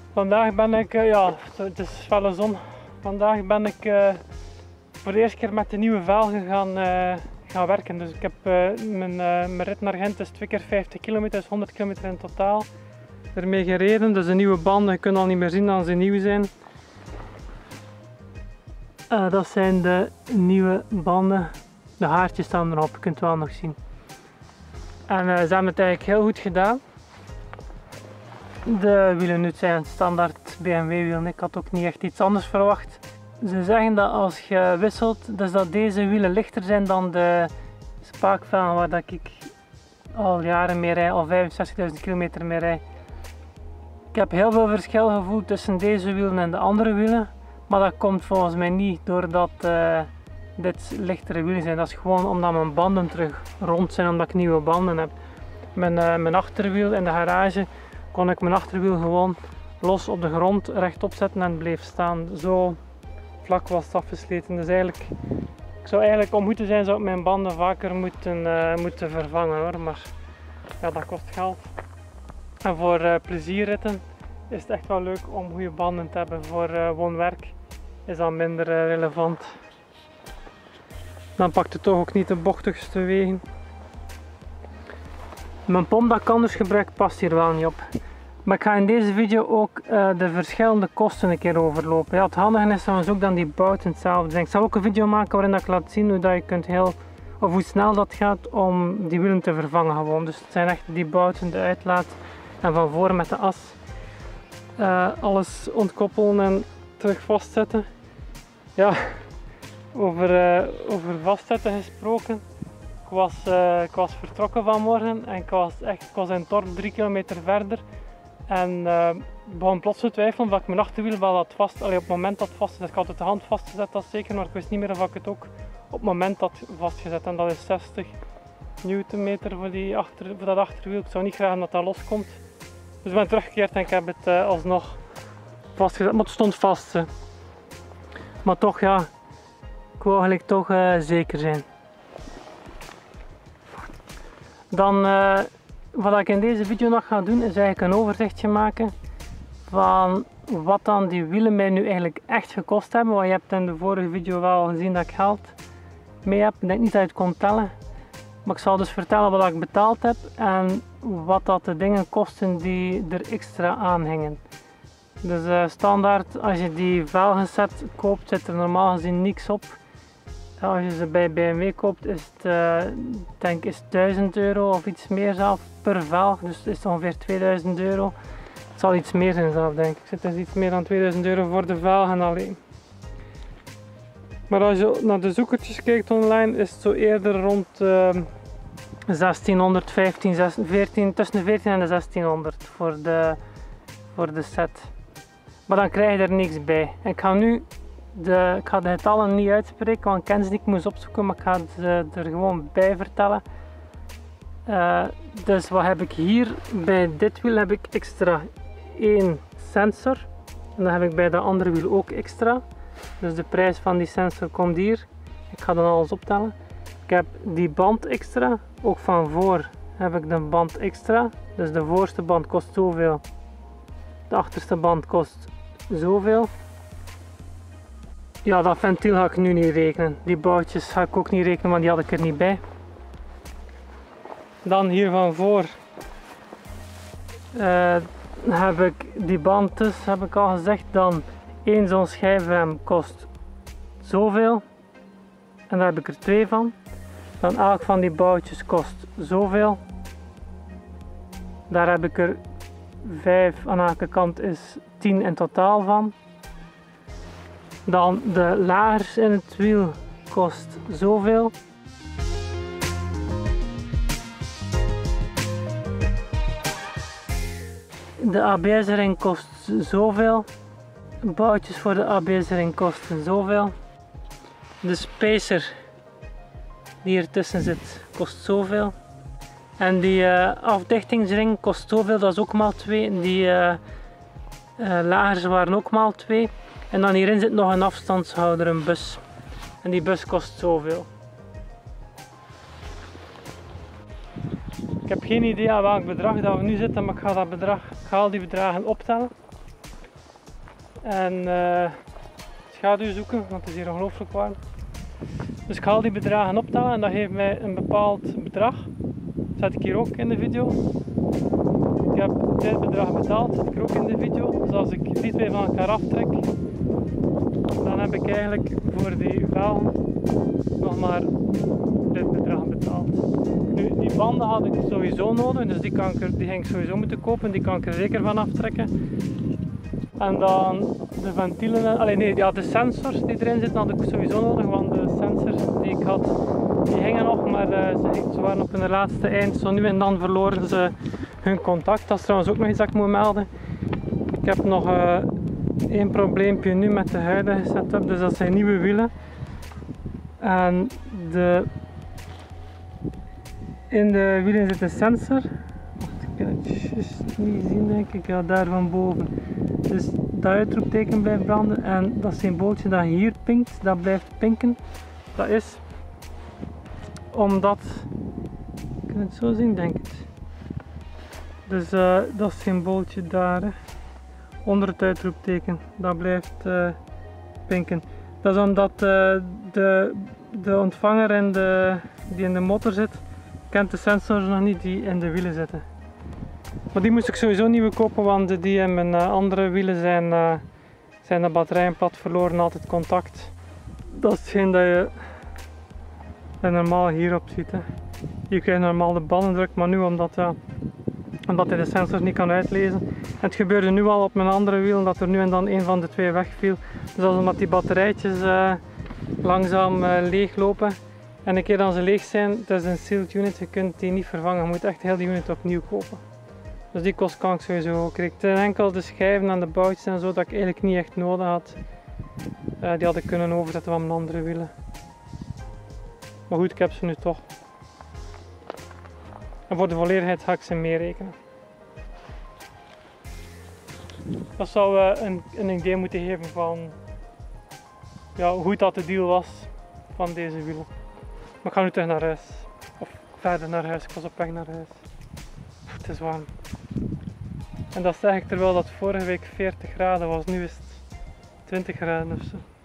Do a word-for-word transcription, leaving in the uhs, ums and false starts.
Vandaag ben ik, uh, ja, het is felle zon. Vandaag ben ik uh, voor de eerste keer met de nieuwe velgen gaan, uh, gaan werken. Dus ik heb uh, mijn, uh, mijn rit naar Gent is twee keer vijftig kilometer, dus honderd kilometer in totaal. Ermee gereden, dus de nieuwe banden, je kunt al niet meer zien als ze nieuw zijn. Uh, dat zijn de nieuwe banden. De haartjes staan erop, je kunt het wel nog zien. En uh, ze hebben het eigenlijk heel goed gedaan. De wielen nu zijn standaard B M W wielen, ik had ook niet echt iets anders verwacht. Ze zeggen dat als je wisselt, dus dat deze wielen lichter zijn dan de spaakvelgen waar dat ik al jaren mee rijd, al vijfenzestigduizend kilometer mee rijd. Ik heb heel veel verschil gevoeld tussen deze wielen en de andere wielen, maar dat komt volgens mij niet doordat uh, dit lichtere wielen zijn. Dat is gewoon omdat mijn banden terug rond zijn, omdat ik nieuwe banden heb. Mijn, uh, mijn achterwiel in de garage kon ik mijn achterwiel gewoon los op de grond rechtop zetten en bleef staan. Zo vlak was het afgesleten. Dus eigenlijk, ik zou eigenlijk om goed te zijn, zou ik mijn banden vaker moeten, uh, moeten vervangen hoor. Maar ja, dat kost geld. En voor uh, plezierritten is het echt wel leuk om goede banden te hebben. Voor uh, woon-werk is dat minder uh, relevant. Dan pakt het toch ook niet de bochtigste wegen. Mijn pomp dat ik anders gebruik past hier wel niet op. Maar ik ga in deze video ook uh, de verschillende kosten een keer overlopen. Ja, het handige is trouwens ook dan die bouten hetzelfde zijn. Ik zal ook een video maken waarin ik laat zien hoe dat je kunt heel, of hoe snel dat gaat om die wielen te vervangen gewoon. Dus het zijn echt die bouten, de uitlaat en van voor met de as. Uh, alles ontkoppelen en terug vastzetten. Ja, over, uh, over vastzetten gesproken. Ik was, uh, ik was vertrokken vanmorgen en ik was, echt, ik was in het dorp drie kilometer verder. En uh, ik begon plots te twijfelen of ik mijn achterwiel wel had vast. Allee, op het moment dat het vast is, ik had het de hand vastgezet, dat zeker, maar ik wist niet meer of ik het ook op het moment had vastgezet. En dat is zestig newtonmeter voor, die achter, voor dat achterwiel. Ik zou niet graag dat dat loskomt. Dus ik ben teruggekeerd en ik heb het uh, alsnog vastgezet, maar het stond vast. Uh. Maar toch ja, ik wou eigenlijk toch uh, zeker zijn. Dan, uh, wat ik in deze video nog ga doen, is eigenlijk een overzichtje maken van wat dan die wielen mij nu eigenlijk echt gekost hebben. Want je hebt in de vorige video wel gezien dat ik geld mee heb. Ik denk niet dat je het kon tellen. Maar ik zal dus vertellen wat ik betaald heb en wat dat de dingen kosten die er extra aan hingen. Dus uh, standaard, als je die velgenset koopt, zit er normaal gezien niks op. Als je ze bij B M W koopt, is het, uh, denk is duizend euro of iets meer zelf per velg. Dus het is ongeveer tweeduizend euro. Het zal iets meer zijn zelf, denk ik. Het is iets meer dan tweeduizend euro voor de velgen alleen. Maar als je naar de zoekertjes kijkt online, is het zo eerder rond uh, zestienhonderd, vijftien, zestien, veertien, tussen de veertien en de zestienhonderd voor de, voor de set. Maar dan krijg je er niks bij. Ik ga nu De, ik ga de getallen niet uitspreken, want ik ken ze niet, ik moest opzoeken, maar ik ga ze er gewoon bij vertellen. Uh, dus wat heb ik hier? Bij dit wiel heb ik extra één sensor. En dan heb ik bij de andere wiel ook extra. Dus de prijs van die sensor komt hier. Ik ga dan alles optellen. Ik heb die band extra. Ook van voor heb ik de band extra. Dus de voorste band kost zoveel. De achterste band kost zoveel. Ja, dat ventiel ga ik nu niet rekenen. Die boutjes ga ik ook niet rekenen, want die had ik er niet bij. Dan hier van voor uh, heb ik die band dus, heb ik al gezegd. Dan één zo'n schijfrem kost zoveel. En daar heb ik er twee van. Dan elk van die boutjes kost zoveel. Daar heb ik er vijf aan elke kant, is tien in totaal van. Dan de lagers in het wiel kost zoveel. De A B S-ring kost zoveel. Boutjes voor de A B S-ring kosten zoveel. De spacer die ertussen zit kost zoveel. En die uh, afdichtingsring kost zoveel, dat is ook maal twee. Die uh, uh, lagers waren ook maal twee. En dan hierin zit nog een afstandshouder, een bus. En die bus kost zoveel. Ik heb geen idee aan welk bedrag dat we nu zitten, maar ik ga, dat bedrag, ik ga al die bedragen optellen. en uh, schaduw zoeken, want het is hier ongelooflijk warm. Dus ik ga al die bedragen optellen en dat geeft mij een bepaald bedrag. Dat zet ik hier ook in de video. Ik heb dit bedrag betaald, zet ik er ook in de video. Dus als ik die twee van elkaar aftrek, dan heb ik eigenlijk voor die velgen nog maar dit bedrag betaald. Nu, die banden had ik sowieso nodig, dus die, kan ik er, die ging ik sowieso moeten kopen, die kan ik er zeker van aftrekken. En dan de ventielen, allee, nee, ja, de sensors die erin zitten had ik sowieso nodig, want de sensors die ik had, die hingen nog, maar uh, ze, ze waren op hun laatste eind, zo nu en dan verloren ze hun contact. Dat is trouwens ook nog iets dat ik moet melden. Ik heb nog uh, één probleempje nu met de huidige setup, dus dat zijn nieuwe wielen. En de, in de wielen zit een sensor. Wacht, ik kan het juist niet zien, denk ik. Ja, daar van boven. Dus dat uitroepteken blijft branden en dat symbooltje dat hier pinkt, dat blijft pinken. Dat is omdat, kan je het zo zien, denk ik. Dus uh, dat symbooltje daar, hè, onder het uitroepteken, dat blijft uh, pinken. Dat is omdat uh, de, de ontvanger in de, die in de motor zit, kent de sensors nog niet die in de wielen zitten. Maar die moest ik sowieso nieuwe kopen, want die in mijn uh, andere wielen zijn, uh, zijn de batterijen plat verloren, altijd contact. Dat is hetgeen dat je, dat je normaal hierop ziet. Hè. Hier krijg je normaal de bandendruk, maar nu omdat, uh, omdat hij de sensors niet kan uitlezen. En het gebeurde nu al op mijn andere wiel, dat er nu en dan een van de twee wegviel. Dus dat is omdat die batterijtjes uh, langzaam uh, leeglopen. En een keer dat ze leeg zijn, het is een sealed unit, je kunt die niet vervangen, je moet echt heel die unit opnieuw kopen. Dus die kost kan ik sowieso ook. Het zijn enkel de schijven en de boutjes en zo dat ik eigenlijk niet echt nodig had. Uh, die had ik kunnen overzetten van mijn andere wielen. Maar goed, ik heb ze nu toch. En voor de volledigheid ga ik ze meerekenen. Dat zou uh, een, een idee moeten geven van ja, hoe goed dat de deal was van deze wielen. Maar ik ga nu terug naar huis. Of verder naar huis, ik was op weg naar huis. Het is warm. En dat zeg ik terwijl dat vorige week veertig graden was, nu is het twintig graden of zo.